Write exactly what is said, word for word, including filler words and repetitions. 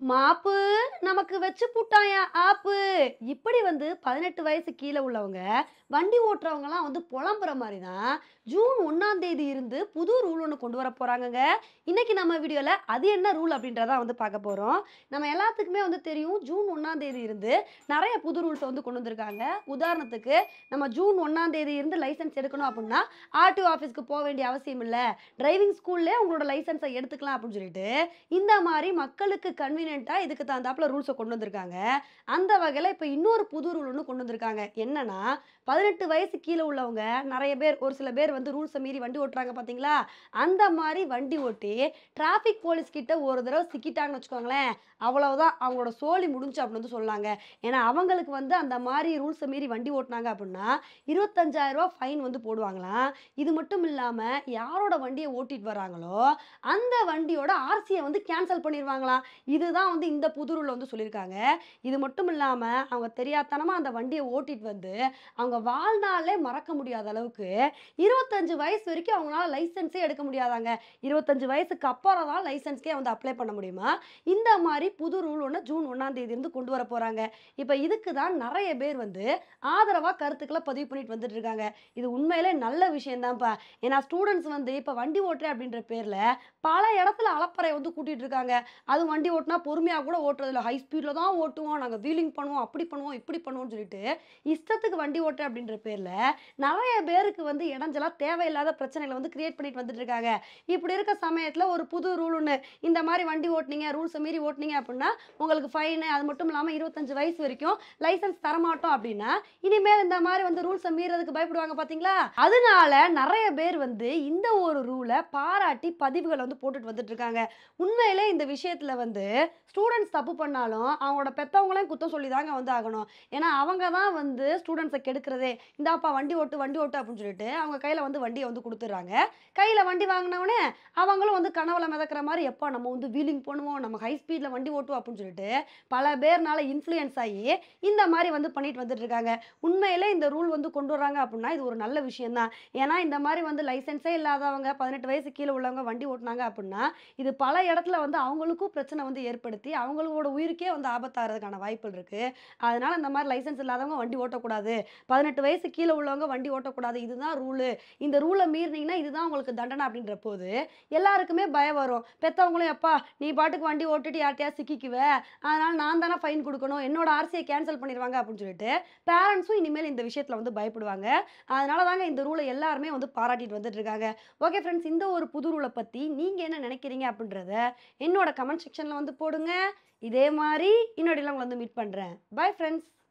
மாப்பு நமக்கு வச்சு புட்டாயா ஆப்பு. இப்படி வந்து பதினெட்டு வயசு கீழ உள்ளவங்க, வண்டி ஓட்டுறவங்கலாம் வந்து புலம்புற மாரி தான், ஜூன் ஒன்றாம் தேதி இருந்து புது ரூல் ஒண்ணு கொண்டு வர போறாங்கங்க. இன்னைக்கு நம்ம வீடியோல அது என்ன ரூல் அப்படின்றத வந்து பார்க்க போறோம். நம்ம எல்லாத்துக்குமே வந்து தெரியும், ஜூன் ஒன்றாம் தேதி இருந்து நெறைய புது ரூல்ஸ வந்து கொண்டு வந்திருக்காங்க. உதாரணத்துக்கு, நம்ம ஜூன் ஒன்றாம் தேதி இருந்து லைசென்ஸ் எடுக்கணும் அப்படின்னா, ஆர்டிஓ ஆஃபீஸ்க்கு போ வேண்டிய அவசியம் இல்ல. டிரைவிங் ஸ்கூல்லே உங்களோட லைசென்ஸ எடுத்துக்கலாம் அப்படின்னு சொல்லிட்டு, இந்த மாரி மக்களுக்கு கன்வீனியன்ட்டா இதுக்கு தகுந்தாப்புல ரூல்ஸ கொண்டு வந்திருக்காங்க. அந்த வகையில இப்ப இன்னொரு புது ரூல் ஒண்ணு கொண்டு வந்திருக்காங்க. என்னன்னா, பதினெட்டு வயசு கீழ உள்ளவங்க நெறைய பேர் ஒரு சில பேர் வந்து ரூல்ஸ மீறி வண்டி ஓட்டுறாங்க பார்த்தீங்களா? அந்த மாரி வண்டி ஓட்டி டிராஃபிக் போலீஸ் கிட்ட ஒரு தடவ சிக்கிட்டாங்கன்னு வச்சுக்கோங்களேன், அவ்வளவுதான் அவங்களோட சோலி முடிஞ்சுச்சு அப்படின்னு வந்து சொல்லலாங்க. ஏன்னா, அவங்களுக்கு வந்து அந்த மாரி ரூல்ஸ மீறி வண்டி ஓட்டுனாங்க அப்படின்னா, இருபத்தி ஐந்தாயிரம் ரூபாய் ஃபைன் வந்து போடுவாங்களாம். இது மட்டும் இல்லாம யாரோட வண்டிய ஓட்டிட்டு வராங்களோ, அந்த வண்டியோட ஆர்சிய வந்து கேன்சல் பண்ணிருவாங்களாம். இதுதான் வந்து இந்த புது ரூல்ல வந்து சொல்லியிருக்காங்க. இது மட்டும் இல்லாம அவங்க தெரியாத்தனமா அந்த வண்டிய ஓட்டிட்டு வந்து, அவங்க வாழ்நாள்லே மறக்க முடியாத அளவுக்கு இருபத்தி ஐந்து வயசு வரைக்கும் அவங்களால லைசென்ஸே எடுக்க முடியாதாங்க. இருபத்தி ஐந்து வயசுக்கு அப்புறம் தான் லைசென்ஸ்க்கே வந்து அப்ளை பண்ண முடியுமா? இந்த மாரி புது ரூல் ஒண்ணு ஜூன் ஒன்றாம் தேதி இருந்து கொண்டு வர போறாங்க. இப்ப இதுக்கு தான் நெறைய பேர் வந்து ஆதரவா கருத்துக்கள பதிவு பண்ணிட்டு வந்துட்டு இருக்காங்க. இது உண்மையிலே நல்ல விஷயம் தான்ப்பா. ஏன்னா ஸ்டூடண்ட்ஸ் வந்து இப்ப வண்டி ஓட்டுறேன் அப்படின்ற பேர்ல பல இடத்துல அலப்பறை வந்து கூட்டிட்டு இருக்காங்க. அதுவும் வண்டி ஓட்டுனா பொறுமையா கூட ஓட்டுறதில்ல. ஹை ஸ்பீட்ல தான் ஓட்டுவோம். நாங்க வீலிங் பண்ணுவோம். அப்படி பண்ணுவோம், இப்படி பண்ணுவோம்னு சொல்லிட்டு, இஷ்டத்துக்கு வண்டி ஓட்டுறேன் அப்படின்ற பேர்ல நெறைய பேருக்கு வந்து இடைஞ்சலா தேவையில்லாத பிரச்சனைகள வந்து கிரியேட் பண்ணிட்டு வந்துட்டு இருக்காங்க. இப்படி இருக்க சமயத்துல ஒரு புது ரூல் ஒண்ணு, இந்த மாரி வண்டி ஓட்டுனீங்க, ரூல்ஸ மீறி ஓட்டுனீங்க அப்படின்னா, உங்களுக்கு ஃபைனு, அது மட்டும் இல்லாம இருபத்தி ஐந்து வயசு வரைக்கும் லைசென்ஸ் தரமாட்டோம் அப்படின்னா, இனிமேல் இந்த மாரி வந்து ரூல்ஸ மீறதுக்கு பயப்படுவாங்க பார்த்தீங்களா? அதனால நெறைய பேர் வந்து இந்த ஒரு ரூல பாராட்டி பதிவுகள வந்து போட்டுட்டு வந்துட்டு இருக்காங்க. உண்மையிலே இந்த விஷயத்துல வந்து ஸ்டூடண்ட்ஸ் தப்பு பண்ணாலும் அவங்களோட பெத்தவங்களையும் குத்தம் சொல்லி தாங்க வந்து ஆகணும். ஏன்னா அவங்க தான் வந்து ஸ்டூடண்ட்ஸ கெடுக்கிறதே. இந்தாப்பா வண்டி ஓட்டு, வண்டி ஓட்டு அப்படின்னு சொல்லிட்டு அவங்க கையில வந்து வண்டிய வந்து குடுத்துடுறாங்க. கையில வண்டி வாங்குனவுனே அவங்களும் வந்து கனவுல மிதக்கிற மாரி, எப்பா நம்ம வந்து வீலிங் பண்ணுவோம், நம்ம ஹை ஸ்பீட்ல வண்டி ஓட்டுவோம் அப்படின்னு சொல்லிட்டு பல பேர்னால இன்ஃப்ளூயன்ஸ் ஆகி இந்த மாரி வந்து பண்ணிட்டு வந்துட்டு இருக்காங்க. உண்மையிலே இந்த ரூல் வந்து கொண்டு வராங்க அப்படின்னா இது ஒரு நல்ல விஷயம் தான். ஏன்னா இந்த மாரி வந்து லைசென்ஸே இல்லாதவங்க பதினெட்டு வயசு கீழ உள்ளவங்க வண்டி ஓட்டுனாங்க அப்படின்னா, இது பல இடத்துல வந்து அவங்களுக்கும் பிரச்சனை வந்து ஏற்படுத்தி, அவங்களோட உயிருக்கே வந்து ஆபத்தாகிறதுக்கான வாய்ப்புகள் இருக்கு. அதனால இந்த மாரி லைசென்ஸ் இல்லாதவங்க வண்டி ஓட்டக்கூடாது. பதினெட்டு வயசு கீழ உள்ளவங்க வண்டி ஓட்டக்கூடாது. இதுதான் ரூலு. இந்த ரூல மீறினீங்கன்னா இதுதான் உங்களுக்கு தண்டனை அப்படின்ற போது, எல்லாருக்குமே பயம் வரும். பெத்தவங்களும் எப்பா நீ பாட்டுக்கு வண்டி ஓட்டிட்டு யார்ட்டயாவது சிக்கிக்குவ. அதனால நான் தானே ஃபைன் குடுக்கணும். என்னோட ஆர்சிய கேன்சல் பண்ணிருவாங்க அப்படின்னு சொல்லிட்டு, பேரண்ட்ஸும் இனிமேல் இந்த விஷயத்துல வந்து பயப்படுவாங்க. அதனால தாங்க இந்த ரூல எல்லாருமே வந்து பாராட்டிட்டு வந்துட்டு இருக்காங்க. ஓகே ஃப்ரெண்ட்ஸ், இந்த ஒரு புது ரூல பத்தி நீங்க என்ன நினைக்கிறீங்க அப்படின்றத என்னோட கமெண்ட் செக்ஷன்ல வந்து போடுங்க. இதே மாரி இன்னொரு உங்கள வந்து மீட் பண்றேன். Bye friends.